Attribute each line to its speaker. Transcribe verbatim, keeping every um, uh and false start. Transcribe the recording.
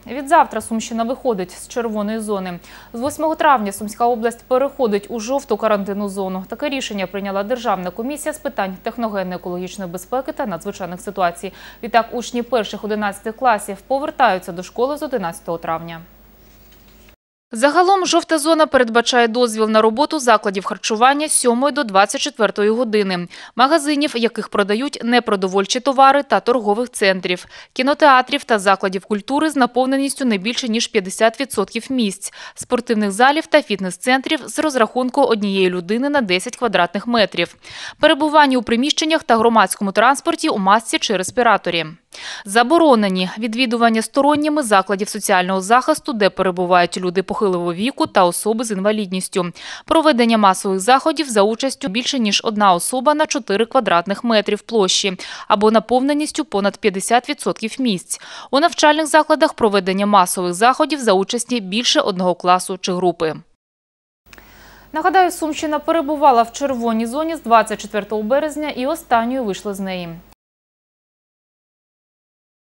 Speaker 1: Відзавтра Сумщина виходить з червоної зони. З восьмого травня Сумська область переходить у жовту карантинну зону. Таке рішення прийняла Державна комісія з питань техногенно-екологічної безпеки та надзвичайних ситуацій. Відтак учні перших-одинадцятих класів повертаються до школи з одинадцятого травня. Загалом жовта зона передбачає дозвіл на роботу закладів харчування з сьомої до двадцять четвертої години, магазинів, яких продають непродовольчі товари та торгових центрів, кінотеатрів та закладів культури з наповненістю не більше ніж п'ятдесят відсотків місць, спортивних залів та фітнес-центрів з розрахунку однієї людини на десять квадратних метрів, перебування у приміщеннях та громадському транспорті у масці чи респіраторі. Заборонені відвідування сторонніми закладів соціального захисту, де перебувають люди похилого віку та особи з інвалідністю. Проведення масових заходів за участю більше ніж одна особа на чотири квадратних метрів площі або наповненістю понад п'ятдесят відсотків місць. У навчальних закладах проведення масових заходів за участі більше одного класу чи групи. Нагадаю, Сумщина перебувала в червоній зоні з двадцять четвертого березня і останньою вийшла з неї.